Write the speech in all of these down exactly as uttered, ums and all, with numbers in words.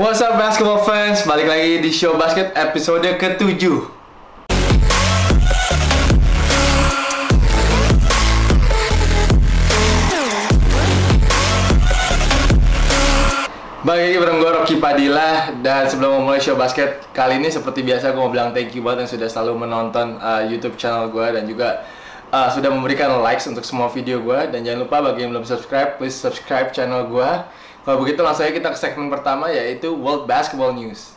What's up basketball fans, balik lagi di Show Basket episode ketujuh. Balik lagi bareng gue Rocky Padilla. Dan sebelum memulai Show Basket kali ini, seperti biasa gue mau bilang thank you banget yang sudah selalu menonton uh, YouTube channel gue dan juga uh, sudah memberikan likes untuk semua video gue. Dan jangan lupa bagi yang belum subscribe, please subscribe channel gue. Kalau begitu langsung aja kita ke segmen pertama, yaitu World Basketball News.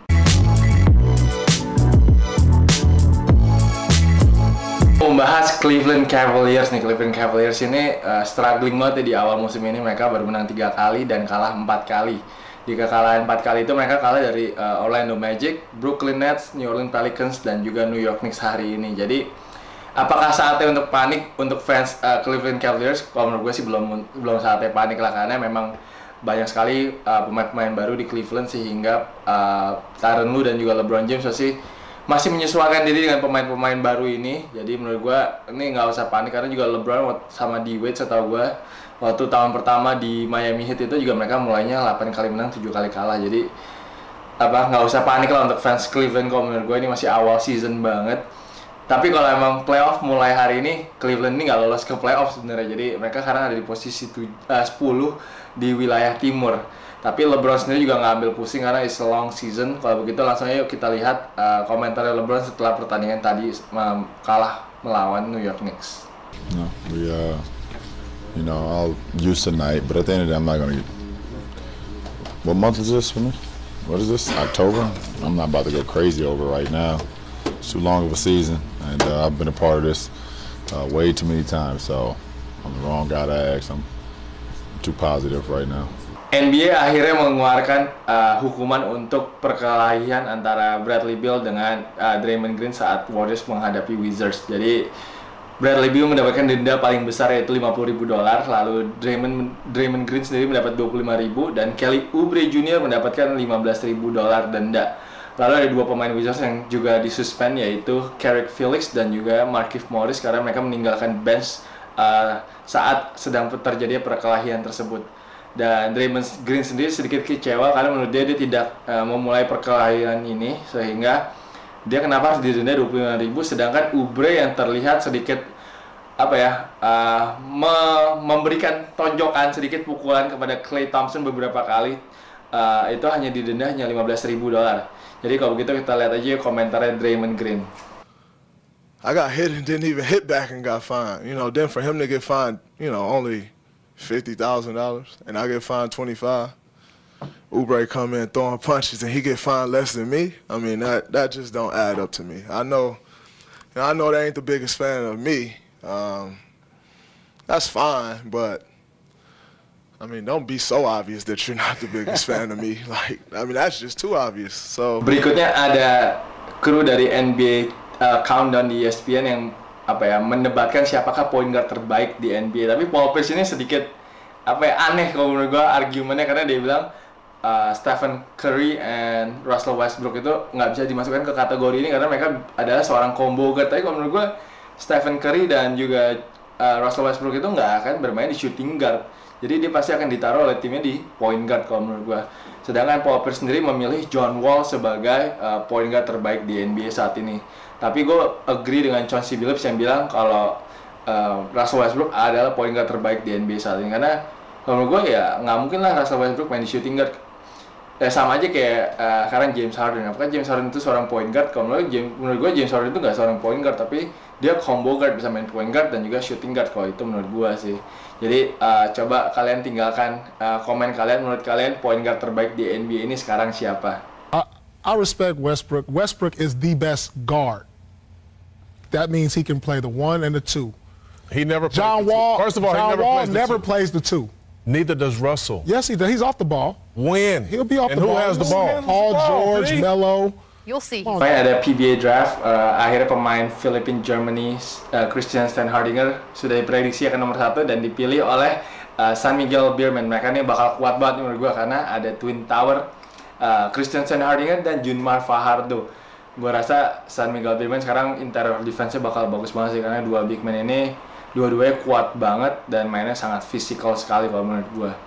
Membahas Cleveland Cavaliers nih. Cleveland Cavaliers ini uh, struggling banget ya di awal musim ini. Mereka baru menang tiga kali dan kalah empat kali. Di kekalahan empat kali itu mereka kalah dari uh, Orlando Magic, Brooklyn Nets, New Orleans Pelicans, dan juga New York Knicks hari ini. Jadi apakah saatnya untuk panik untuk fans uh, Cleveland Cavaliers? Kalau menurut gue sih belum belum saatnya panik lah, karena memang banyak sekali uh, pemain-pemain baru di Cleveland, sehingga uh, Tyronn Lue dan juga LeBron James masih masih menyesuaikan diri dengan pemain-pemain baru ini. Jadi menurut gue ini nggak usah panik, karena juga LeBron sama D-Wade setahu gue waktu tahun pertama di Miami Heat itu juga mereka mulainya delapan kali menang, tujuh kali kalah. Jadi apa nggak usah panik lah untuk fans Cleveland. Kalau menurut gue ini masih awal season banget. Tapi kalau emang playoff mulai hari ini, Cleveland ini nggak lolos ke playoff sebenarnya. Jadi mereka sekarang ada di posisi sepuluh di wilayah timur. Tapi LeBron sendiri juga nggak ambil pusing karena it's a long season. Kalau begitu langsung aja yuk kita lihat uh, komentar LeBron setelah pertandingan tadi um, kalah melawan New York Knicks. No, we uh, you know, I'll use tonight, but at the end of the day, I'm not gonna get. What month is this? What is this? October? I'm not about to go crazy over right now. It's too long of a season, and uh, I've been a part of this uh, way too many times. So I'm the wrong guy to ask. I'm too positive right now. N B A akhirnya mengeluarkan uh, hukuman untuk perkelahian antara Bradley Beal dengan uh, Draymond Green saat Warriors menghadapi Wizards. Jadi Bradley Beal mendapatkan denda paling besar, yaitu lima puluh ribu dolar. Lalu Draymond Draymond Green sendiri mendapat dua puluh lima ribu, dan Kelly Oubre Junior mendapatkan lima belas ribu dolar denda. Lalu ada dua pemain Wizards yang juga disuspend, yaitu Carrick Felix dan juga Markieff Morris, karena mereka meninggalkan bench uh, saat sedang terjadi perkelahian tersebut. Dan Draymond Green sendiri sedikit kecewa karena menurut dia dia tidak uh, memulai perkelahian ini, sehingga dia kenapa harus didenda dua puluh lima ribu, sedangkan Oubre yang terlihat sedikit apa ya uh, me memberikan tonjokan, sedikit pukulan kepada Klay Thompson beberapa kali, uh, itu hanya didenda hanya lima belas ribu dolar. Jadi kalau begitu kita lihat aja komentarnya Draymond Green. I got hit and didn't even hit back and got fined. You know, then for him to get fined, you know, only fifty thousand dollars, and I get fined twenty-five. Oubre come in throwing punches and he get fined less than me. I mean, that that just don't add up to me. I know, you know I know they ain't the biggest fan of me. Um, that's fine, but I mean, don't be so obvious that you're not the biggest fan of me. Like, I mean, that's just too obvious. So berikutnya ada kru dari N B A uh, Countdown di E S P N yang apa ya mendebatkan siapakah point guard terbaik di N B A. Tapi Paul Pierce ini sedikit apa ya aneh kalau menurut gue argumennya, karena dia bilang uh, Stephen Curry and Russell Westbrook itu nggak bisa dimasukkan ke kategori ini karena mereka adalah seorang combo guard. Tapi kalau menurut gue Stephen Curry dan juga uh, Russell Westbrook itu nggak akan bermain di shooting guard. Jadi dia pasti akan ditaruh oleh timnya di point guard kalau menurut gue. Sedangkan Paul Pierce sendiri memilih John Wall sebagai uh, point guard terbaik di N B A saat ini. Tapi gue agree dengan Chauncey Billups yang bilang kalau uh, Russell Westbrook adalah point guard terbaik di N B A saat ini. Karena kalau menurut gue ya nggak mungkin lah Russell Westbrook main di shooting guard. Eh, sama aja kayak uh, sekarang James Harden. Apakah James Harden itu seorang point guard? Kalau menurut, James, menurut gue James Harden itu nggak seorang point guard, tapi dia combo guard, bisa main point guard dan juga shooting guard. Kalau itu menurut gue sih. Jadi uh, coba kalian tinggalkan uh, komen kalian, menurut kalian point guard terbaik di N B A ini sekarang siapa? I, I respect Westbrook. Westbrook is the best guard. That means he can play the one and the two. He never plays John the Wall. two. First of all, John he never Wall plays the never two. plays the two. Neither does Russell. Yes, he does. He's off the ball. When? He'll be off and the who ball. has the ball? Paul George, Melo. You'll see. Supaya ada P B A Draft, uh, akhirnya pemain Philippine Germany uh, Christian Stenhardinger sudah diprediksi akan nomor satu dan dipilih oleh uh, San Miguel Beerman. Mereka ini bakal kuat banget menurut gue karena ada Twin Tower, uh, Christian Stenhardinger dan Junmar Fajardo. Gue rasa San Miguel Beerman sekarang interior defense-nya bakal bagus banget sih, karena dua big man ini dua-duanya kuat banget dan mainnya sangat fisikal sekali kalau menurut gue.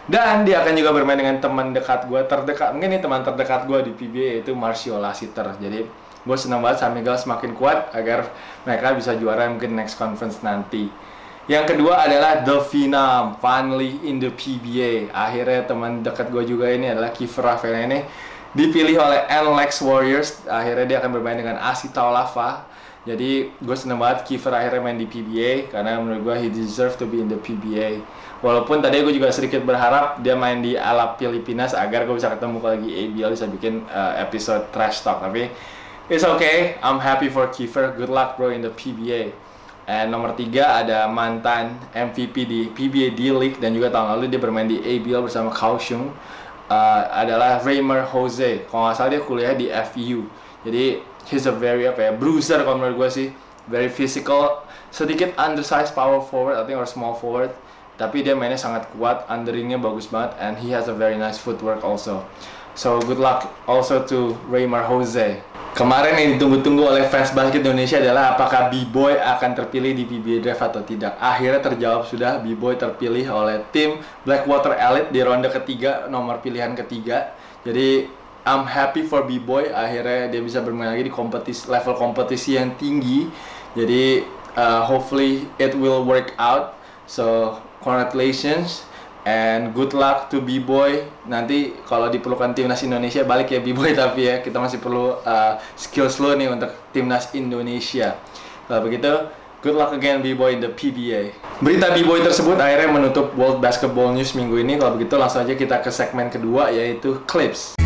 Dan dia akan juga bermain dengan teman dekat gue terdekat, mungkin ini teman terdekat gue di P B A, yaitu Marcio Lassiter. Jadi gue senang banget San Miguel semakin kuat agar mereka bisa juara mungkin next conference nanti. Yang kedua adalah The Phenom, finally in the P B A. Akhirnya teman dekat gue juga ini adalah Kiefer Rafael ini dipilih oleh N Lex Warriors. Akhirnya dia akan bermain dengan Asi Taulafa. Jadi gue seneng banget Kiefer akhirnya main di P B A karena menurut gue he deserve to be in the P B A. Walaupun tadi gue juga sedikit berharap dia main di ala Pilipinas agar gue bisa ketemu lagi A B L, bisa bikin uh, episode trash talk. Tapi it's okay, I'm happy for Kiefer. Good luck bro in the P B A. And nomor tiga ada mantan M V P di P B A D-League dan juga tahun lalu dia bermain di A B L bersama Kaohsiung. Uh, adalah Reimer Jose. Kalau nggak salah dia kuliah di F U. Jadi he's a very apa ya, bruiser kalau menurut gue sih. Very physical, sedikit undersized power forward, I think, or small forward. Tapi dia mainnya sangat kuat, underingnya bagus banget, and he has a very nice footwork also. So good luck also to Reimer Jose. Kemarin yang ditunggu-tunggu oleh fans basket Indonesia adalah apakah Biboy akan terpilih di P B A Draft atau tidak. Akhirnya terjawab sudah, Biboy terpilih oleh tim Blackwater Elite di ronde ketiga, nomor pilihan ketiga. Jadi I'm happy for Biboy, akhirnya dia bisa bermain lagi di kompetisi, level kompetisi yang tinggi. Jadi uh, hopefully it will work out. So congratulations and good luck to Biboy. Nanti kalau diperlukan timnas Indonesia balik ya Biboy, tapi ya kita masih perlu uh, skills lo nih untuk timnas Indonesia. Kalau begitu, good luck again Biboy in the P B A. Berita Biboy tersebut akhirnya menutup World Basketball News minggu ini. Kalau begitu langsung aja kita ke segmen kedua, yaitu Clips.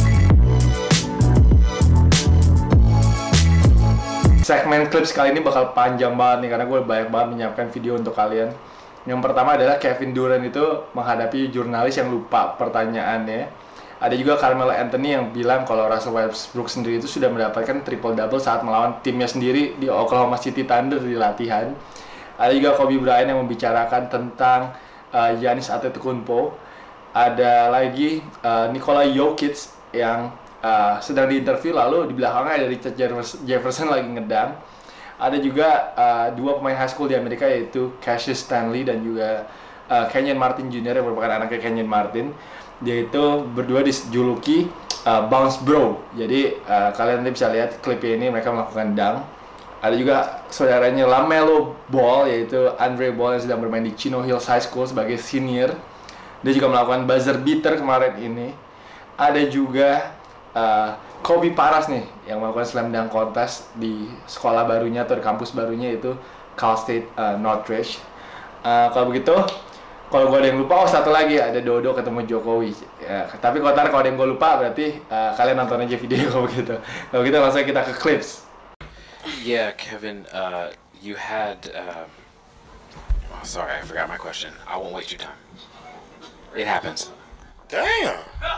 Segmen Clips kali ini bakal panjang banget nih karena gue banyak banget menyiapkan video untuk kalian. Yang pertama adalah Kevin Durant itu menghadapi jurnalis yang lupa pertanyaannya. Ada juga Carmelo Anthony yang bilang kalau Russell Westbrook sendiri itu sudah mendapatkan triple double saat melawan timnya sendiri di Oklahoma City Thunder di latihan. Ada juga Kobe Bryant yang membicarakan tentang uh, Giannis Antetokounmpo. Ada lagi uh, Nikola Jokic yang uh, sedang diinterview, lalu di belakangnya ada Richard Jefferson lagi ngedang. Ada juga uh, dua pemain high school di Amerika, yaitu Cassius Stanley dan juga uh, Kenyon Martin Junior yang merupakan anaknya Kenyon Martin. Dia itu berdua dijuluki uh, Bounce Bro. Jadi uh, kalian nanti bisa lihat klipnya ini, mereka melakukan dunk. Ada juga saudaranya LaMelo Ball, yaitu Andre Ball yang sedang bermain di Chino Hills High School sebagai senior. Dia juga melakukan buzzer beater kemarin ini. Ada juga uh, Kobe Paras nih yang melakukan slam dunk contest di sekolah barunya atau di kampus barunya, itu Cal State uh, Northridge. Uh, kalau begitu, kalau gue ada yang lupa, oh satu lagi ada Dodo ketemu Jokowi. Ya, tapi kalau ntar kalau ada yang gue lupa berarti uh, kalian nonton aja video kalau begitu. Kalau gitu langsung kita ke clips. Yeah, Kevin, uh, you had. Uh... Oh, sorry, I forgot my question. I won't waste your time. It happens. Damn.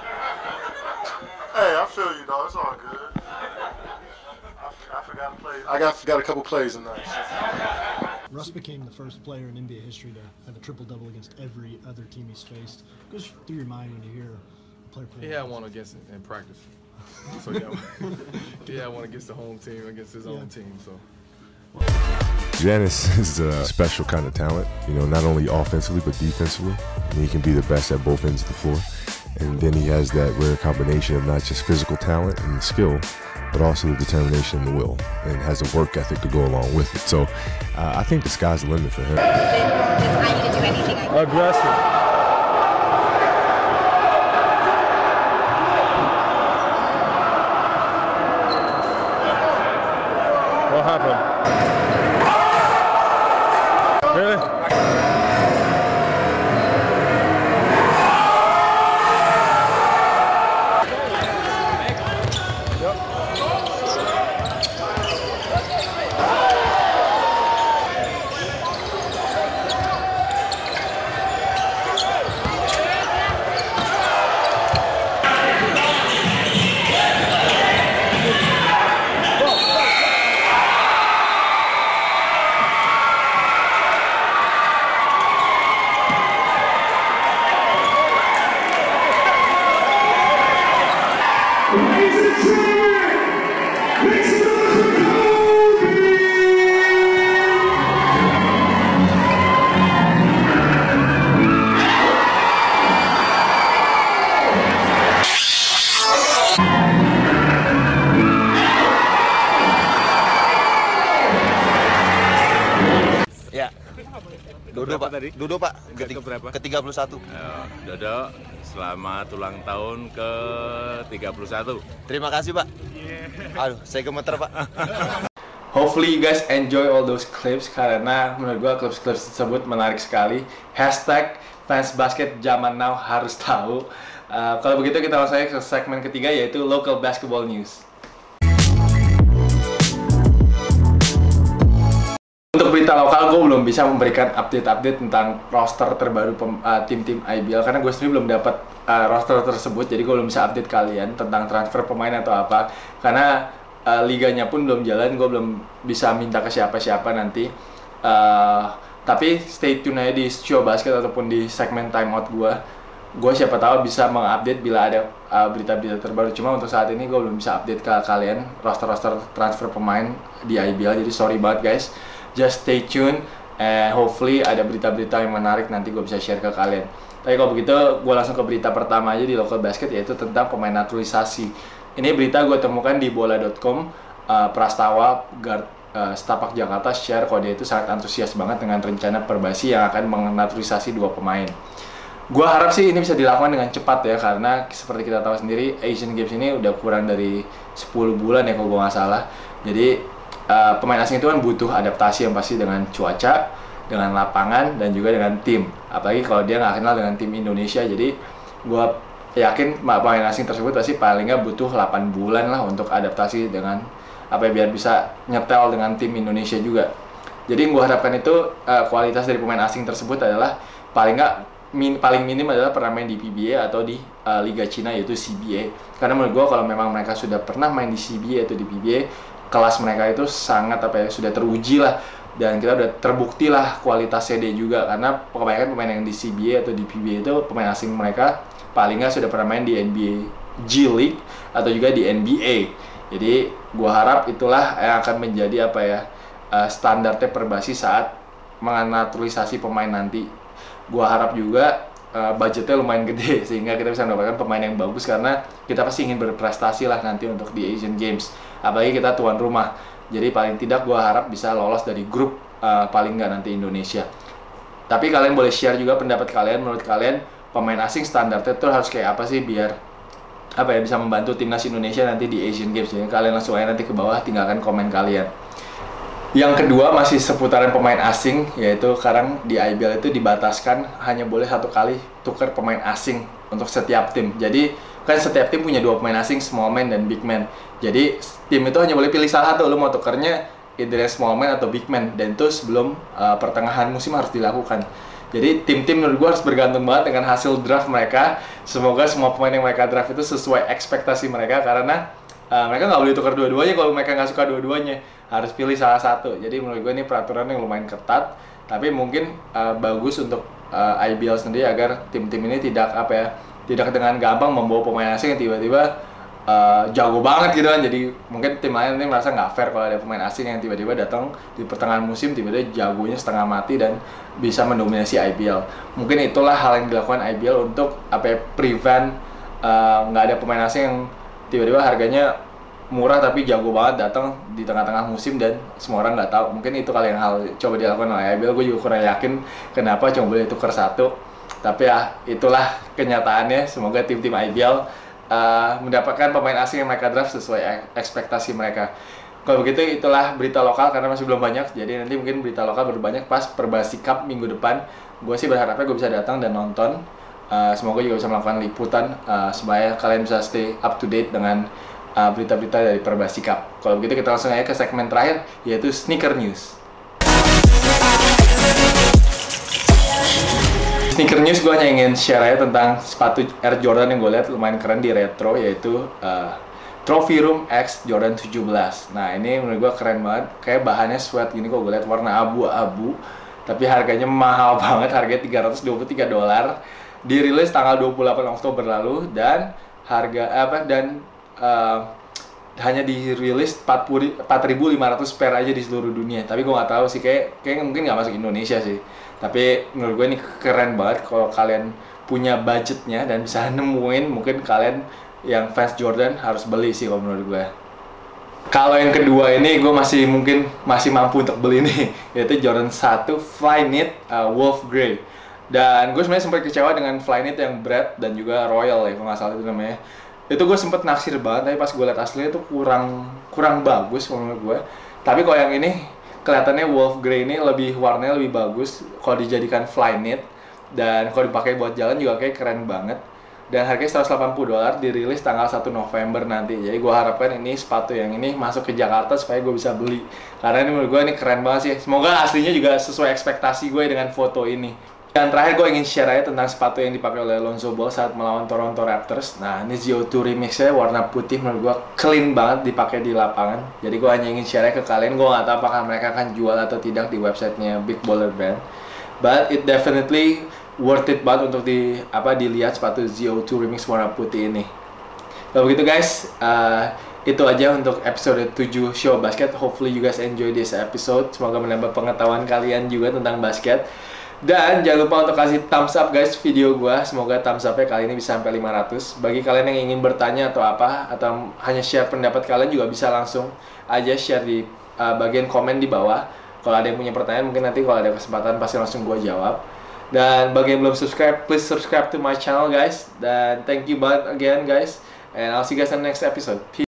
Hey, I feel you, dog. It's all good. I, I forgot to play. I got forgot a couple plays tonight. Russ became the first player in N B A history to have a triple-double against every other team he's faced. Goes through your mind when you hear a player play. He had one against in practice. So yeah, he had one against the home team, against his yeah. own team. So. Giannis is a special kind of talent, you know, not only offensively but defensively. And he can be the best at both ends of the floor. And then he has that rare combination of not just physical talent and skill, but also the determination and the will, and has a work ethic to go along with it. So uh, I think the sky's the limit for him. Aggressive. What happened? Really? Dodo Pak. Tadi? Dodo Pak. Ke, ke berapa? Ke tiga puluh satu. Ayo, Dodo, selamat ulang tahun ke tiga puluh satu. Terima kasih Pak. Yeah. Aduh, saya gemeter Pak. Hopefully you guys enjoy all those clips karena menurut gua clips-clips tersebut menarik sekali. Hashtag fans basket zaman now harus tahu. Uh, kalau begitu kita langsung aja ke segmen ketiga yaitu local basketball news. Untuk berita lokal, gue belum bisa memberikan update-update tentang roster terbaru uh, tim-tim I B L karena gue sendiri belum dapat uh, roster tersebut, jadi gue belum bisa update kalian tentang transfer pemain atau apa karena uh, liganya pun belum jalan, gue belum bisa minta ke siapa-siapa nanti. Uh, tapi stay tune aja di show basket ataupun di segmen timeout gue. Gue siapa tahu bisa mengupdate bila ada uh, berita-berita terbaru. Cuma untuk saat ini gue belum bisa update ke kalian roster-roster transfer pemain di I B L, jadi sorry banget guys. Just stay tune and hopefully ada berita-berita yang menarik nanti gue bisa share ke kalian. Tapi kalau begitu gue langsung ke berita pertama aja di local basket yaitu tentang pemain naturalisasi. Ini berita gue temukan di bola dot com. uh, Prastawa guard uh, Setapak Jakarta share kalau dia itu sangat antusias banget dengan rencana Perbasi yang akan menaturalisasi dua pemain. Gue harap sih ini bisa dilakukan dengan cepat ya karena seperti kita tahu sendiri Asian Games ini udah kurang dari sepuluh bulan ya kalau gue nggak salah. Jadi Uh, pemain asing itu kan butuh adaptasi yang pasti dengan cuaca, dengan lapangan, dan juga dengan tim. Apalagi kalau dia nggak kenal dengan tim Indonesia. Jadi gue yakin pemain asing tersebut pasti paling nggak butuh delapan bulan lah untuk adaptasi dengan apa ya, biar bisa nyetel dengan tim Indonesia juga. Jadi gue harapkan itu uh, kualitas dari pemain asing tersebut adalah paling nggak min, paling minim adalah pernah main di P B A atau di uh, Liga Cina yaitu C B A. Karena menurut gue kalau memang mereka sudah pernah main di C B A atau di P B A, kelas mereka itu sangat apa ya, sudah teruji lah, dan kita udah terbukti lah kualitas C D juga karena kebanyakan pemain yang di C B A atau di P B A itu pemain asing mereka paling nggak sudah pernah main di N B A G League atau juga di N B A. Jadi gua harap itulah yang akan menjadi apa ya, uh, standarnya Perbasi saat menaturalisasi pemain nanti. Gua harap juga uh, budgetnya lumayan gede sehingga kita bisa mendapatkan pemain yang bagus karena kita pasti ingin berprestasi lah nanti untuk di Asian Games. Apalagi kita tuan rumah, jadi paling tidak gue harap bisa lolos dari grup uh, paling nggak nanti Indonesia. Tapi kalian boleh share juga pendapat kalian, menurut kalian pemain asing standarnya itu harus kayak apa sih biar apa ya bisa membantu timnas Indonesia nanti di Asian Games. Jadi kalian langsung aja nanti ke bawah tinggalkan komen kalian. Yang kedua masih seputaran pemain asing, yaitu sekarang di I B L itu dibataskan hanya boleh satu kali tukar pemain asing untuk setiap tim. Jadi kan setiap tim punya dua pemain asing, small man dan big man. Jadi tim itu hanya boleh pilih salah satu, lu mau tukernya either small man atau big man, dan itu sebelum uh, pertengahan musim harus dilakukan. Jadi tim-tim menurut gue harus bergantung banget dengan hasil draft mereka. Semoga semua pemain yang mereka draft itu sesuai ekspektasi mereka karena uh, mereka nggak boleh tukar dua-duanya kalau mereka nggak suka dua-duanya. Harus pilih salah satu. Jadi menurut gue ini peraturan yang lumayan ketat, tapi mungkin uh, bagus untuk uh, I B L sendiri agar tim-tim ini tidak apa ya, tidak dengan gampang membawa pemain asing yang tiba-tiba uh, jago banget gitu kan. Jadi mungkin tim lain ini merasa nggak fair kalau ada pemain asing yang tiba-tiba datang di pertengahan musim tiba-tiba jagonya setengah mati dan bisa mendominasi I B L. Mungkin itulah hal yang dilakukan I B L untuk apa ya, prevent nggak uh, ada pemain asing yang tiba-tiba harganya murah tapi jago banget datang di tengah-tengah musim dan semua orang nggak tahu. Mungkin itu kali yang hal coba dilakukan oleh I B L. Gue juga kurang yakin kenapa cuma boleh tukar satu. Tapi ya itulah kenyataannya. Semoga tim-tim I B L uh, mendapatkan pemain asing yang mereka draft sesuai ekspektasi mereka. Kalau begitu itulah berita lokal karena masih belum banyak. Jadi nanti mungkin berita lokal baru banyak pas Perbasi Cup minggu depan. Gue sih berharapnya gue bisa datang dan nonton. Uh, semoga juga bisa melakukan liputan uh, supaya kalian bisa stay up to date dengan uh, berita-berita dari Perbasi Cup. Kalau begitu kita langsung aja ke segmen terakhir yaitu sneaker news. Sneaker news gue hanya ingin share aja tentang sepatu Air Jordan yang gue lihat lumayan keren di retro, yaitu uh, Trophy Room X Jordan tujuh belas. Nah ini menurut gue keren banget, kayak bahannya sweat gini kok gue lihat, warna abu-abu, tapi harganya mahal banget, harganya tiga ratus dua puluh tiga dolar. Dirilis tanggal dua puluh delapan Oktober lalu dan harga apa dan uh, hanya dirilis empat ribu lima ratus pair aja di seluruh dunia. Tapi gue nggak tahu sih, kayak kayak mungkin nggak masuk Indonesia sih. Tapi menurut gue ini keren banget kalau kalian punya budgetnya dan bisa nemuin. Mungkin kalian yang fans Jordan harus beli sih kalau menurut gue. Kalau yang kedua ini gue masih mungkin masih mampu untuk beli nih, yaitu Jordan satu Flyknit uh, Wolf Grey. Dan gue sebenarnya sempat kecewa dengan Flyknit yang Bread dan juga Royal ya, kalau nggak salah itu namanya. Itu gue sempet naksir banget, tapi pas gue liat aslinya itu kurang kurang bagus menurut gue. Tapi kalau yang ini kelihatannya Wolf Grey ini lebih warnanya lebih bagus kalau dijadikan Flyknit, dan kalau dipakai buat jalan juga kayak keren banget. Dan harganya seratus delapan puluh dolar, dirilis tanggal satu November nanti. Jadi gue harapkan ini sepatu yang ini masuk ke Jakarta supaya gue bisa beli. Karena ini menurut gue ini keren banget sih. Semoga aslinya juga sesuai ekspektasi gue dengan foto ini. Dan terakhir gue ingin share aja tentang sepatu yang dipakai oleh Lonzo Ball saat melawan Toronto Raptors. Nah, ini Z O two remixnya warna putih, menurut gue clean banget dipakai di lapangan. Jadi gue hanya ingin share ke kalian. Gue nggak tahu apakah mereka akan jual atau tidak di websitenya Big Baller Brand. But it definitely worth it banget untuk di apa dilihat sepatu Z O two remix warna putih ini. Kalau begitu guys, uh, itu aja untuk episode tujuh Show Basket. Hopefully you guys enjoy this episode. Semoga menambah pengetahuan kalian juga tentang basket. Dan jangan lupa untuk kasih thumbs up guys video gua. Semoga thumbs up-nya kali ini bisa sampai lima ratus. Bagi kalian yang ingin bertanya atau apa, atau hanya share pendapat kalian, juga bisa langsung aja share di uh, bagian komen di bawah. Kalau ada yang punya pertanyaan, mungkin nanti kalau ada kesempatan pasti langsung gua jawab. Dan bagi yang belum subscribe, please subscribe to my channel guys. Dan thank you banget again guys. And I'll see you guys in the next episode. Peace.